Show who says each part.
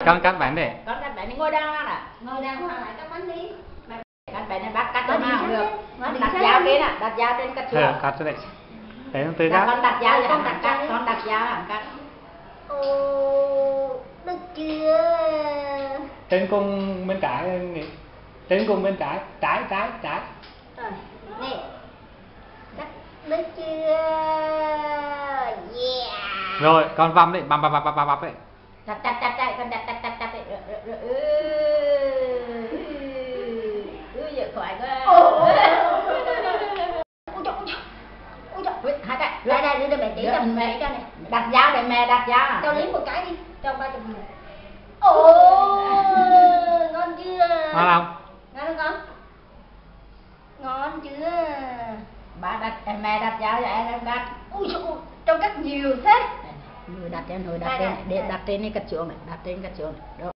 Speaker 1: Con cắt bánh đi.
Speaker 2: Con cắt bánh đi, ngồi đàng hoàng nè.
Speaker 3: Ngồi đàng hoàng lại cắt bánh đi.
Speaker 2: Cắt bánh này bác cắt cho nào cũng được. Đặt dao trên nè, đặt dao trên cắt chuột.
Speaker 1: Cắt cho đấy. Để con Tư
Speaker 2: Dạ,
Speaker 1: cắt.
Speaker 2: con đặt dao cho con cắt, con đặt dao làm cắt.
Speaker 3: Ồ, được chưa?
Speaker 1: Trên cùng bên trái, trên cùng bên trái, trái.
Speaker 3: Rồi, nè. Cắt được chưa? Yeah.
Speaker 1: Rồi, con văm đi, băm đấy.
Speaker 2: Chặt, con chặt đi. Giờ khỏi quá.
Speaker 3: Ôi trời.
Speaker 2: Hai cái.
Speaker 3: Đây, đưa mẹ chỉ cho mẹ cho này.
Speaker 2: Đặt dao để mẹ đặt dao.
Speaker 3: Cho Lý một cái đi, cho 30 nghìn. Ồ, ngon chưa?
Speaker 1: Ngon không?
Speaker 3: Ngon không con? Ngon chưa?
Speaker 2: Mẹ đặt dao cho em cắt.
Speaker 3: Ui trời ơi, trong cắt nhiều thế.
Speaker 2: Người đặt trên, để đặt trên đi cắt chuông này, đặt trên cắt chuông này. Đó.